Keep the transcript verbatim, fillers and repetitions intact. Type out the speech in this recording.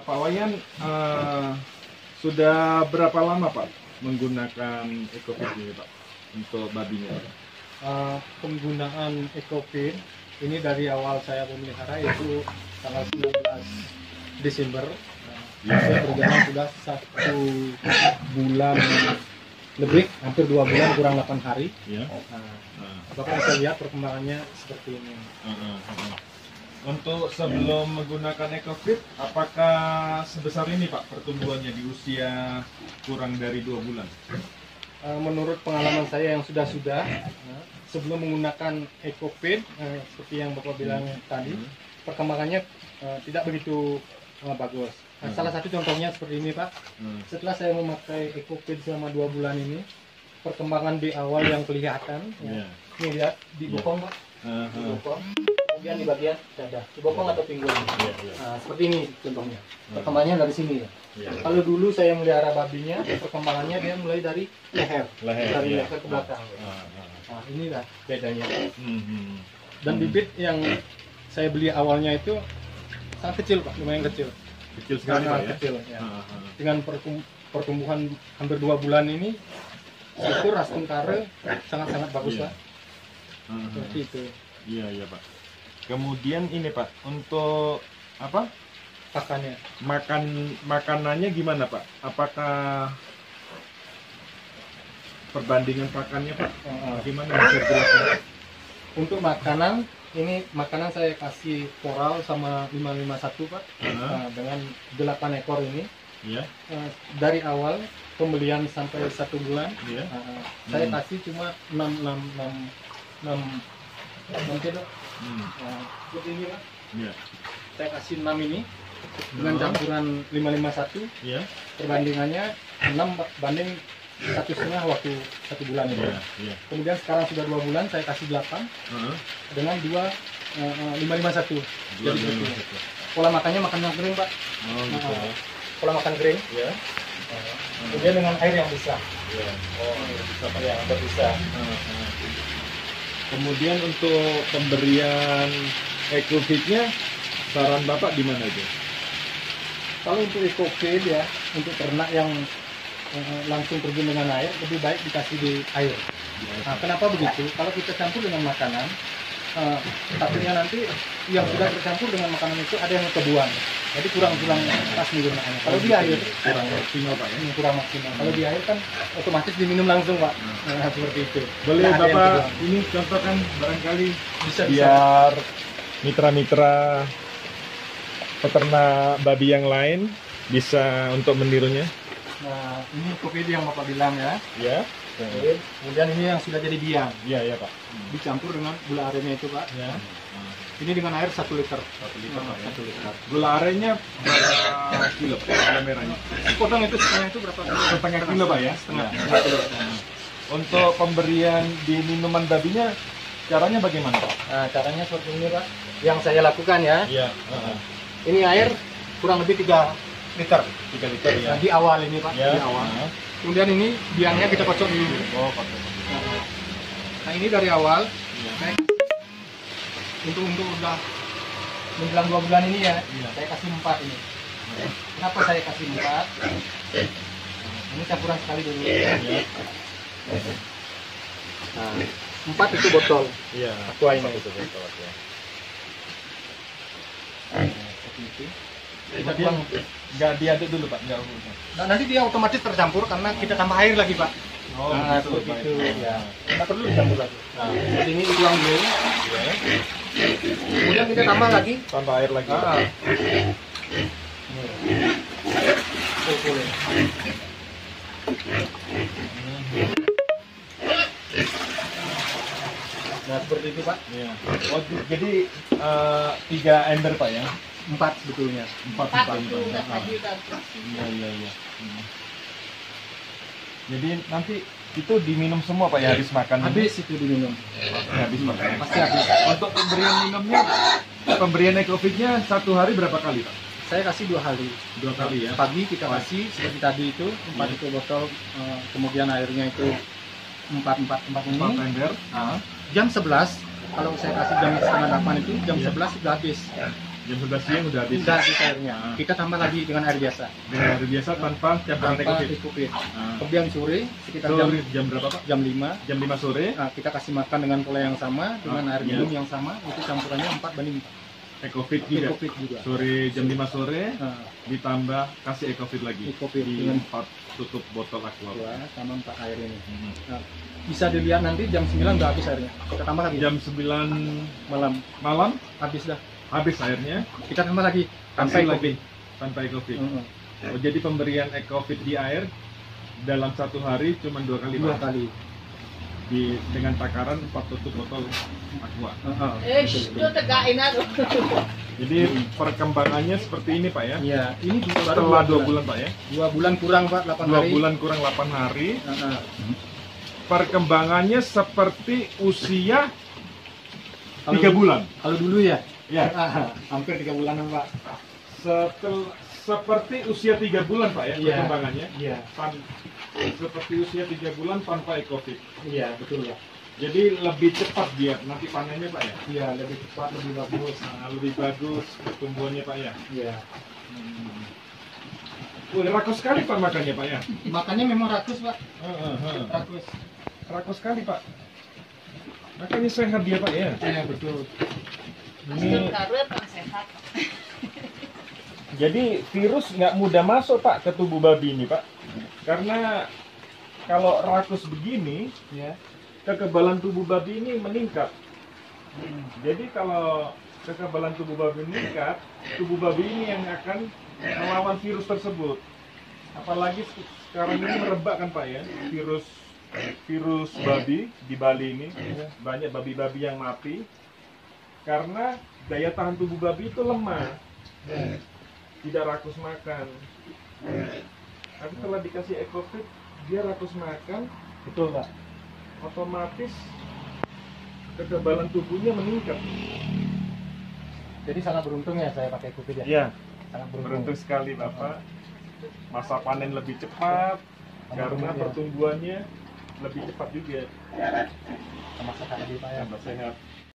Pak Wayan, uh, sudah berapa lama Pak menggunakan EcoFeed ini Pak untuk babinya? Uh, penggunaan EcoFeed ini dari awal saya memelihara itu tanggal sembilan belas Desember. Nah, saya berjalan sudah satu bulan lebih, hampir dua bulan kurang delapan hari. Ya. Nah, Bapak bisa lihat perkembangannya seperti ini. Uh, uh, uh. Untuk sebelum menggunakan EcoFeed, apakah sebesar ini Pak pertumbuhannya di usia kurang dari dua bulan? Uh, menurut pengalaman saya yang sudah-sudah, uh, sebelum menggunakan EcoFeed, uh, seperti yang Bapak bilang hmm. tadi, perkembangannya uh, tidak begitu uh, bagus. Nah, hmm. Salah satu contohnya seperti ini Pak, hmm. setelah saya memakai EcoFeed selama dua bulan ini, perkembangan di awal yang kelihatan, yeah. ya, ini lihat di bokong yeah. Pak, uh-huh. di bokong, kemudian di bagian dada, di bokong atau pinggul, yeah, yeah. Nah, seperti ini contohnya, uh-huh. perkembangannya dari sini ya. Yeah. Kalau dulu saya melihara babinya, perkembangannya dia mulai dari leher, leher dari yeah. leher ke belakang. Uh-huh. Nah, inilah bedanya. Uh-huh. Dan bibit yang saya beli awalnya itu sangat kecil Pak, lumayan kecil. Kecil sekali Pak ya? Kecil, ya. Uh-huh. Dengan pertumbuhan hampir dua bulan ini, itu ras tengkara sangat-sangat bagus Pak. Yeah. Uh-huh. Seperti itu. Iya iya Pak. Kemudian ini Pak, untuk apa? Pakannya. Makan makanannya gimana Pak? Apakah perbandingan pakannya Pak? Uh-huh. Gimana bisa jelaskan? Untuk makanan, ini makanan saya kasih koral sama lima lima satu Pak, uh-huh. nah, dengan delapan ekor ini. Yeah. Uh, dari awal pembelian sampai satu bulan, yeah. uh, hmm. saya kasih cuma enam enam enam enam kilo. Hmm. Uh, seperti ini Pak. Yeah. Saya kasih enam ini dengan campuran lima lima satu. Yeah. Perbandingannya enam banding satu setengah waktu satu bulan itu. Yeah, yeah. Kemudian sekarang sudah dua bulan saya kasih delapan uh-huh. dengan dua lima lima satu. Jadi itu. Pola makannya makan yang kering Pak. Oh, gitu. Nah, pola makan kering. Ya. Yeah. Uh, kemudian dengan air yang bisa. Ya. Yeah. Oh, bisa Pak ya, bisa. Uh-huh. Kemudian untuk pemberian EcoFeed-nya saran Bapak di mana itu? Kalau untuk EcoFeed ya, untuk ternak yang langsung terjun dengan air, lebih baik dikasih di air. Nah, kenapa begitu? Kalau kita campur dengan makanan, uh, takutnya nanti yang sudah tercampur dengan makanan itu ada yang kebuang, jadi kurang-kurang pas menggunakannya. Kalau di air kurang maksimal Pak ya? Kurang maksimal. Kalau di air kan otomatis diminum langsung Pak. Nah, seperti itu. Boleh nah, Bapak ini contohkan barangkali bisa, biar mitra-mitra peternak babi yang lain bisa untuk menirunya. Nah, ini EcoFeed yang Bapak bilang ya. Ya. Oke. Kemudian ini yang sudah jadi biang. Iya, iya Pak. Dicampur dengan gula arennya itu Pak. Ya. Hmm. Ini dengan air satu liter. Satu liter Pak. Satu liter. Gula arennya berapa kilo? Gula merahnya. Potong itu setengah itu berapa? Setengah kilo Pak ya? Setengah. Ya. Kilo. Hmm. Untuk pemberian di minuman babinya caranya bagaimana Pak? Nah, caranya seperti ini Pak. Yang saya lakukan ya. Iya. Uh-huh. Ini air kurang lebih tiga liter. tiga liter ya. Nah, di awal ini Pak, ya. Di awal. Uh-huh. Kemudian ini biangnya kita kocok dulu. Oh, kocok. Nah, ini dari awal. Ya. Nah, untuk untuk udah menjelang dua bulan ini ya, ya. Saya kasih empat ini. Ya. Kenapa saya kasih empat? Nah, ini campuran sekali dulu. Ya. Nah, empat itu botol. Iya. Aqua ini itu botol ya. Nah, seperti itu. Kita buang, nggak diaduk dulu Pak, nggak. Nah, nanti dia otomatis tercampur karena kita tambah air lagi Pak. Oh, nah, gitu, seperti itu ya. Kita perlu dicampur lagi. Nah, seperti ini dituang dulu. Ya. Kemudian kita tambah lagi. Tambah air lagi. Ah. Oh, boleh. Nah, seperti itu Pak. Ya. Oh, jadi uh, tiga ember Pak ya? Empat sebetulnya. Empat empat. Iya iya iya. Jadi nanti itu diminum semua Pak ya habis makan? Habis itu diminum. Habis makan. Pasti habis. Untuk pemberian minumnya, pemberian EcoFeed-nya satu hari berapa kali Pak? Saya kasih dua kali. Dua kali ya? Pagi kita kasih seperti tadi itu empat yeah. itu botol, uh, kemudian airnya itu empat empat empat ini. Empat ember. Nah, jam sebelas kalau saya kasih jam setengah delapan itu jam yeah. sebelas sudah habis. Jam sebelas siang udah habis. Udah habis airnya. Kita tambah lagi dengan air biasa. Dengan air biasa tanpa campuran Tanpa ekofit. ekofit. Ah. Kemudian sore sekitar jam Sore jam berapa Pak? jam lima. Jam lima sore. Nah, kita kasih makan dengan pola yang sama, dengan Ah, air iya. minum yang sama, itu campurannya empat banding empat. Ekofit juga. Ekofit juga. Sore jam lima sore Nah, ditambah kasih ekofit lagi. Ekofit di dengan- empat tutup botol aqua. dua sama empat air ini. Hmm. Nah, bisa dilihat nanti jam sembilan udah habis airnya. Kita tambah lagi. Jam sembilan Malam malam habis dah. habis airnya. Kita tambah lagi. Kasih Sampai lagi ekofit. tanpa ekofit. Mm-mm. Oh, jadi pemberian ekofit di air dalam satu hari cuma dua kali Dua Pak? kali. Di dengan takaran empat tutup botol aqua. Uh-uh. Eh, shh, lu tegain aku. Jadi perkembangannya seperti ini Pak ya. Iya, ini juga baru Setelah dua bulan Pak ya. Dua bulan kurang Pak, delapan Dua hari. bulan kurang delapan hari. Uh-uh. Perkembangannya seperti usia Kalau- tiga bulan. Kalau dulu ya, Ya. ah, hampir tiga bulanan Pak. Setel, seperti usia tiga bulan Pak ya Iya. perkembangannya. Iya, Tan- seperti usia tiga bulan tanpa ekofit. iya betul ya. Jadi lebih cepat dia nanti panennya Pak ya. Iya, lebih cepat, lebih bagus. Nah, lebih bagus pertumbuhannya Pak ya. Iya. Hmm. Wih, rakus sekali Pak makannya Pak ya. Makannya memang rakus Pak, Heeh, heeh. rakus. Rakus sekali Pak. Makanya sehat dia Pak ya. Iya betul. Pastor Karut yang sehat. Jadi virus nggak mudah masuk Pak ke tubuh babi ini Pak. Karena kalau rakus begini, Ya. kekebalan tubuh babi ini meningkat. Jadi kalau kekebalan tubuh babi meningkat, tubuh babi ini yang akan melawan virus tersebut. Apalagi se- sekarang ini merebak kan Pak ya, virus virus babi di Bali ini banyak babi-babi yang mati karena daya tahan tubuh babi itu lemah, tidak rakus makan. Tapi setelah dikasih ekofit, dia rakus makan, Betul Pak. otomatis kekebalan tubuhnya meningkat. Jadi sangat beruntung ya saya pakai Covid ya. Iya, Sangat beruntung. beruntung sekali Bapak. Masa panen lebih cepat karena Iya. pertumbuhannya lebih cepat juga. Sama sekali Pak ya. Tambah sehat.